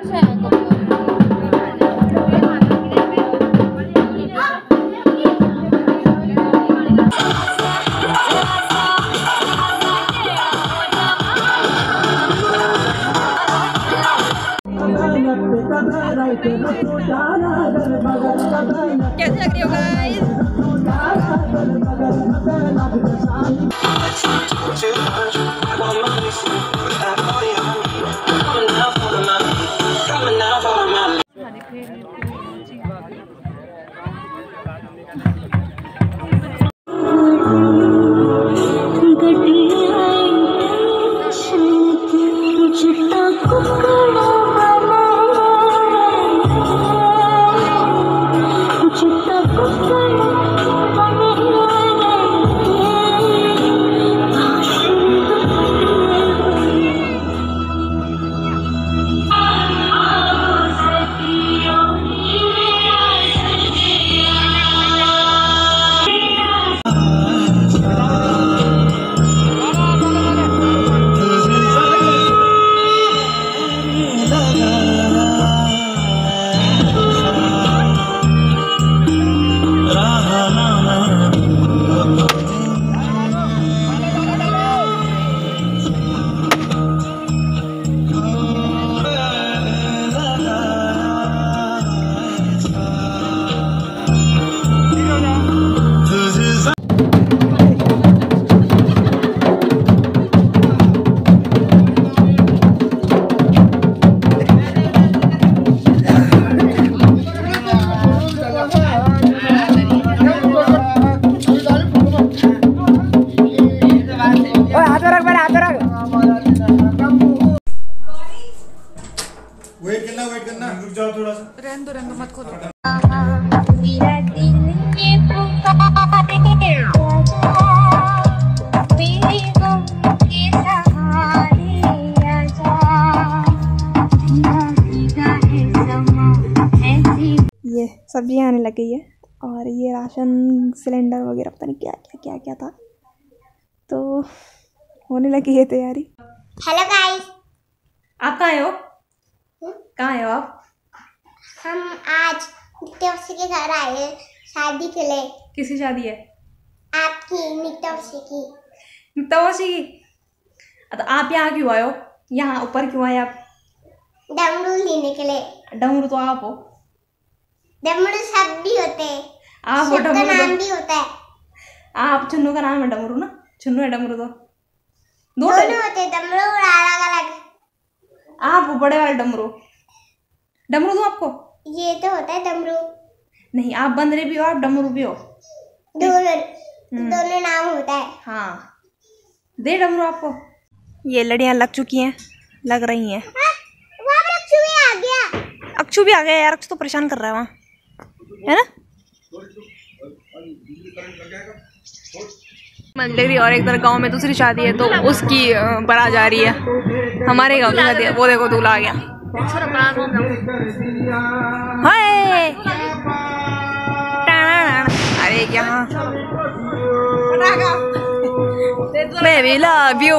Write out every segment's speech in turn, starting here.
कैसे लग रही हो गाइस? वेट करना रुक जाओ थोड़ा सा। रहने दो मत खोलो। ये सब्जी आने लग गई है और ये राशन सिलेंडर वगैरह पता नहीं क्या क्या था, तो होने लगी है तैयारी। हेलो गाइस, आप कहाँ हो? कहाँ है आप? हम आज मिट्टी के घर आए शादी के लिए। किसकी शादी है? आपकी मिट्टी की। मिट्टी की? तो आप यहाँ क्यों आए हो? यहाँ ऊपर क्यों आए आप? डमरू लेने के लिए। डमरू तो आप हो। डमरू सब भी होते हैं। आप हो डमरू? नाम भी होता है। आप चुन्नू का नाम है डमरू ना? चुन्नू है डमरू तो दोनों होते हैं डमरू और अलग अलग। आप बड़े वाले डमरू। डमरू दो आपको? ये तो होता है डमरू। नहीं, आप बंदरे भी हो, आप डमरू भी हो। दोनों नाम होता है। हाँ, दे डमरू आपको। ये लड़ियाँ लग चुकी हैं, लग रही हैं। वहाँ पर अक्षु भी आ गया। अक्षु भी आ गया यार, अक्षु तो परेशान कर रहा है वहाँ, है ना? मंडली और एक तरह गांव में दूसरी शादी है तो उसकी बारात जा रही है। हमारे गांव की शादी है, वो देखो दूल्हा आ गया। हाय, अरे यहाँ मैं भी लव यू।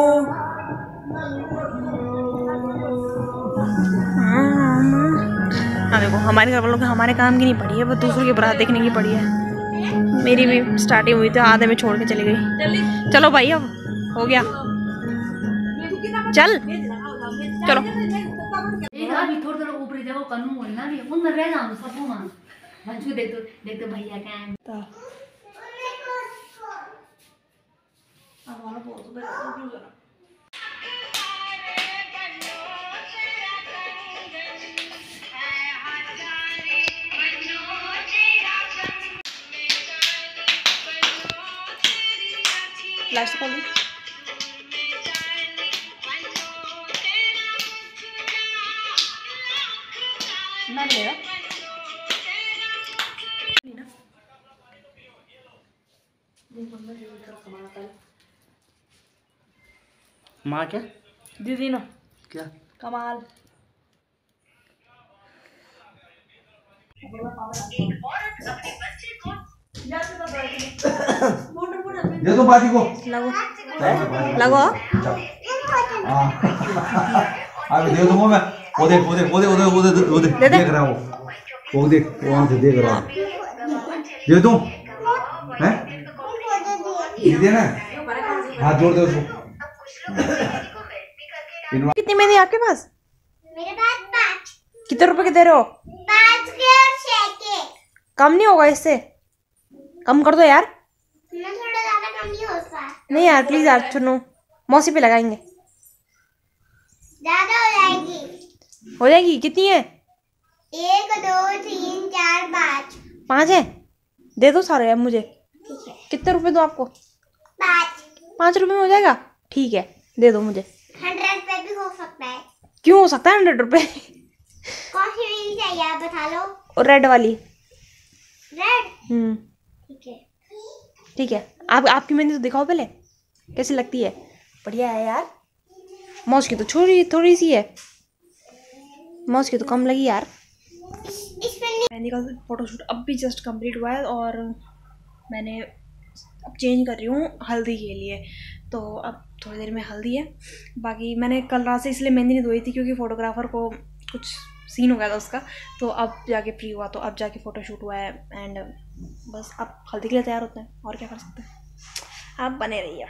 हाँ देखो, हमारे घर वालों को हमारे काम की नहीं पड़ी है, वो दूसरों की बारात देखने की पड़ी है। मेरी भी स्टार्टिंग हुई थी, आधे में छोड़ के चली गई। चलो भाई, अब हो गया, चल चलो। अभी थोड़ा ऊपर जाओ कानून बोलना भी उन रह जाओ सब वहां भंजू देख तो भैया क्या है अब वाला बहुत बड़ा लास्ट कॉल ना मिलेगा। माँ क्या? दीदी ना क्या? कमाल। दे दो बाजी को। लगो लगो। अभी दे दूंगा मैं। वो देख वो देख वो देख वो देख वो देख वो देख देख रहा हूँ वो देख वहाँ से देख रहा हूँ दे दूँ हैं दे ना हाथ जोड़ दे उसको। कितनी मेहंदी आपके पास? मेरे पास 5। कितने रुपए के दे रहे हो? 5 के और 6 के। कम नहीं होगा इससे? कम कर दो यार। मैं थोड़ा ज्यादा कम नहीं हो सकता। नहीं यार प्लीज यार, सुनो मौसी पे लगाएंगे। ज्यादा हो जाएगी। हो जाएगी। कितनी है? 1 2 3 4 5। 5 है? दे दो सारे यार मुझे। ठीक है। कितने रुपए दो आपको? 5। 5 रुपए में हो जाएगा? ठीक है दे दो मुझे। 100 रुपए भी हो सकता है। क्यों हो सकता है 100 रुपए? कौन सी रिंग चाहिए आप बता लो। और रेड वाली। रेड। ठीक है। ठीक है। आप आपकी मेहंदी तो दिखाओ पहले कैसी लगती है। बढ़िया है यार। मौज की तो थोड़ी सी है, मौज की तो कम लगी यार। मेहंदी का फोटोशूट अब भी जस्ट कंप्लीट हुआ है और मैंने अब चेंज कर रही हूँ हल्दी के लिए। तो अब थोड़ी देर में हल्दी है। बाकी मैंने कल रात से इसलिए मेहंदी नहीं धोई थी क्योंकि फ़ोटोग्राफ़र को कुछ सीन हो गया था उसका, तो अब जाके फ्री हुआ, तो अब जाके फ़ोटोशूट हुआ है। एंड बस अब हल्दी के लिए तैयार होते हैं और क्या कर सकते हैं। आप बने रहिए।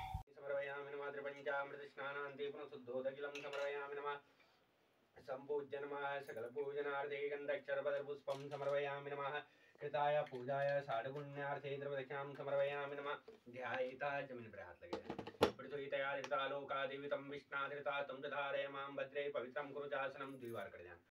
संपूज्य नमः सकल पूजनार्थे गन्धक्षरपदपुष्पं समर्पयामि नमः कृताय पूजाय साधुपुण्यार्थे द्रवदक्षिणां समर्पयामि नमः ध्यायेता जमीन पर हाथ लगे पृथ्वीतया धृता लोकादिवितं विष्णाधृता तं च धारय मां भद्रे पवित्रं कुरु चासनं द्विवार कर दें।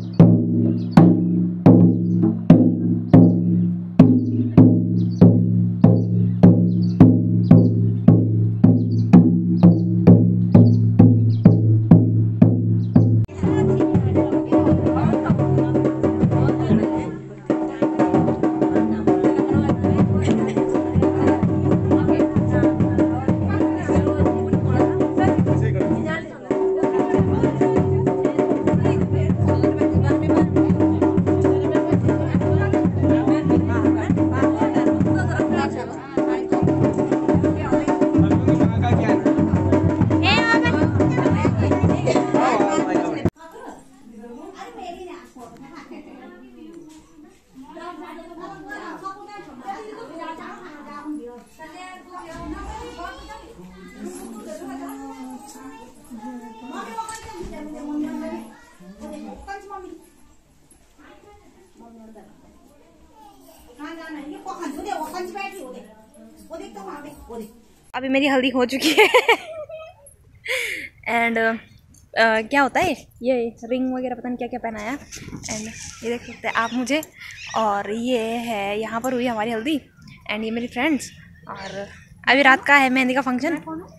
अभी मेरी हल्दी हो चुकी है एंड क्या होता है ये रिंग वगैरह पता नहीं क्या क्या पहनाया। एंड ये देख सकते हैं आप मुझे, और ये है यहाँ पर हुई हमारी हल्दी। एंड ये मेरी फ्रेंड्स, और अभी रात का है मेहंदी का फंक्शन।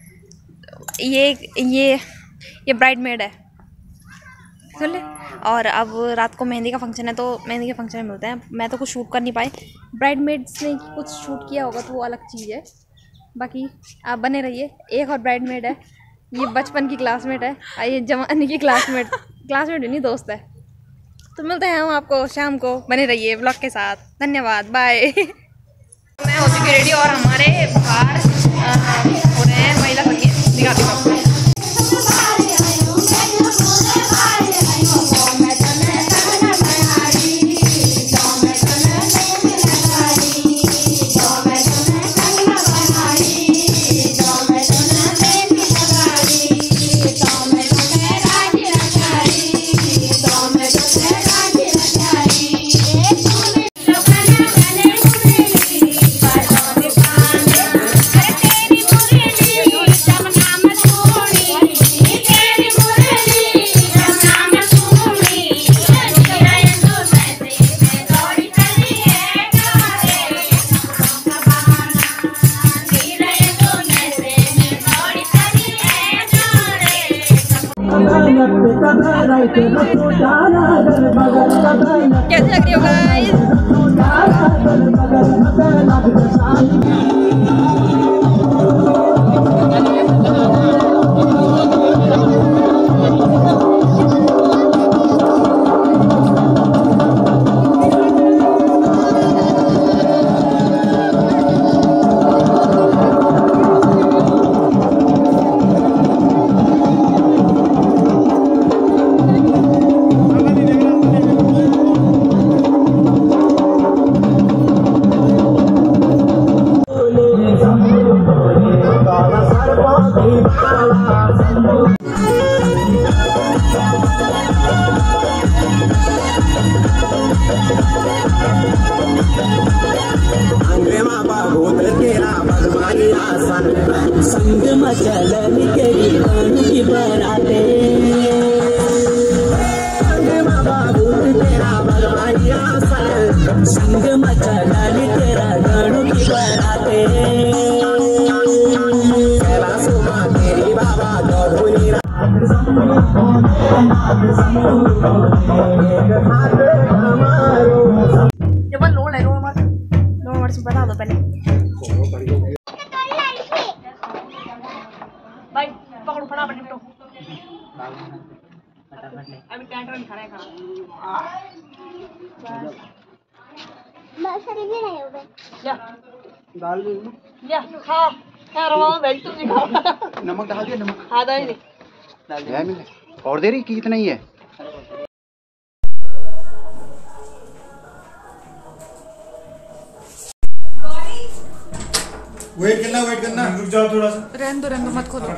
ये ब्राइडमेड है, सुन ले। और अब रात को मेहंदी का फंक्शन है, तो मेहंदी के फंक्शन में मिलते हैं। मैं तो कुछ शूट कर नहीं पाई, ब्राइडमेड्स ने कुछ शूट किया होगा तो वो अलग चीज़ है। बाकी आप बने रहिए। एक और ब्राइडमेड है, ये बचपन की क्लासमेट है, ये जवानी की क्लासमेट नहीं दोस्त है। तो मिलते हैं हम आपको शाम को, बने रहिए ब्लॉग के साथ। धन्यवाद, बाय। मैं हो चुकी रेडी और हमारे बाहर हो रहे हैं महिला संगीत। दिखाती हूँ आपको। कैसी लग रही हो गाइस? आसन संग मचलन तेरी गानों की बराते बाबू तेरा भगवानी आसन संग मचलन तेरा गानों की बराते कैलाशों तेरी बाबा Gauri Coba roll nomor sempat atau apa nih? Baik, पकड़ो फटाफट निपटो। अभी कैंटर में खाना है खाना। बस अभी भी नहीं हो गए। या दाल ले लो। या खा रहा हूँ बैठ तुम खाओ। नमक डाल दिया नमक। हाँ डाल दे। और दे रही कि इतना ही है? वेट करना रुक जाओ थोड़ा सा। रहने दो मत खोलो।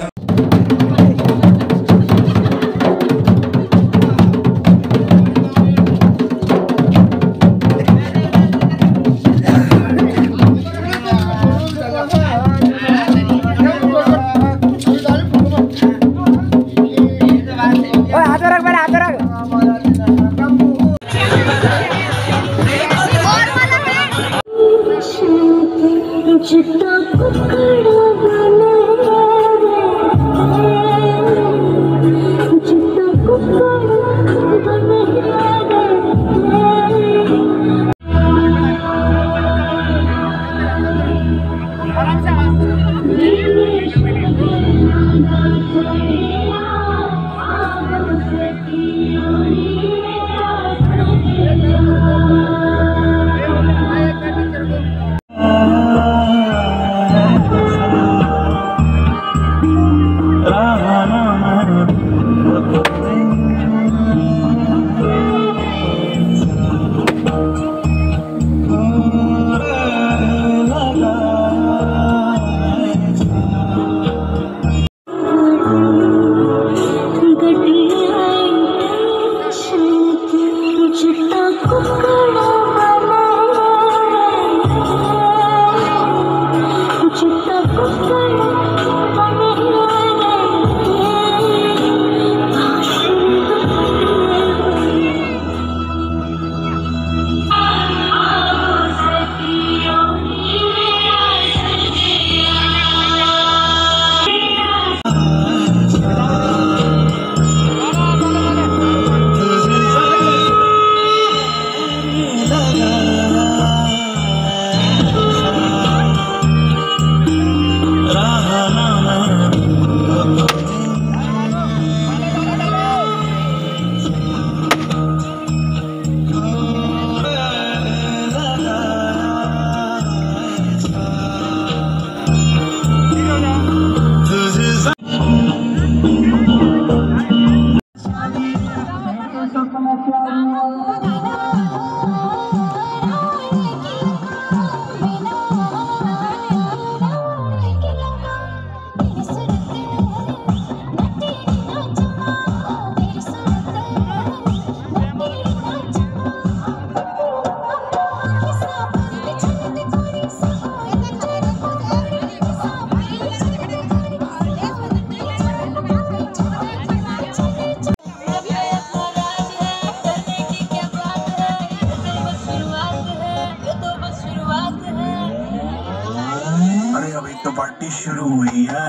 पार्टी शुरू हुई है।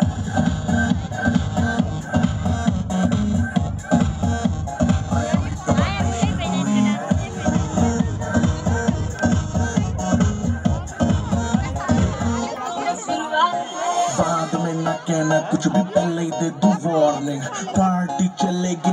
बाद में ना कहना कुछ भी, पहले ही दे दो वार्निंग, पार्टी चलेगी।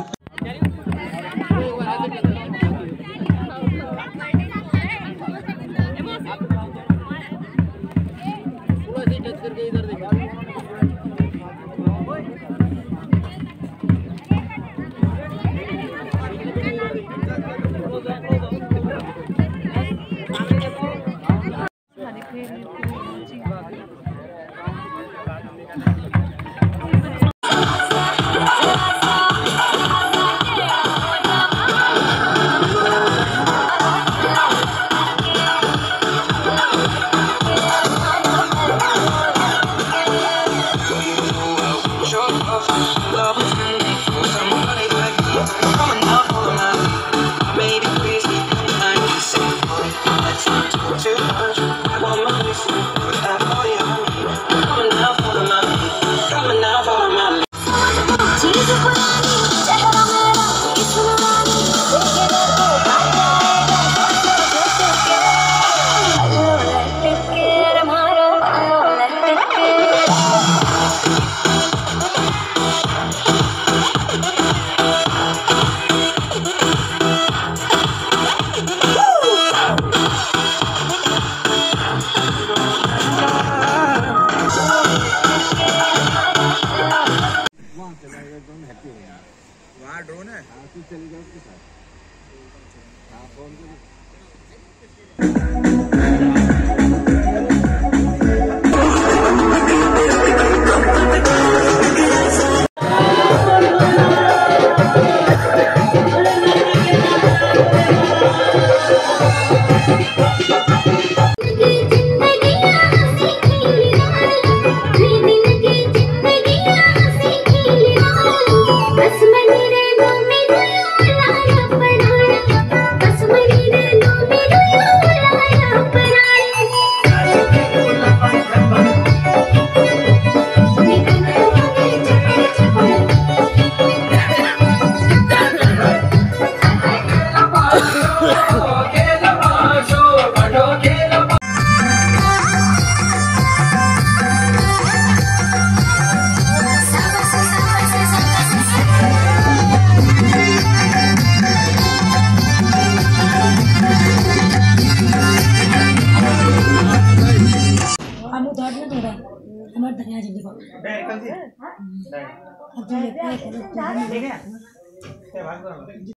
हमारे धनिया जी को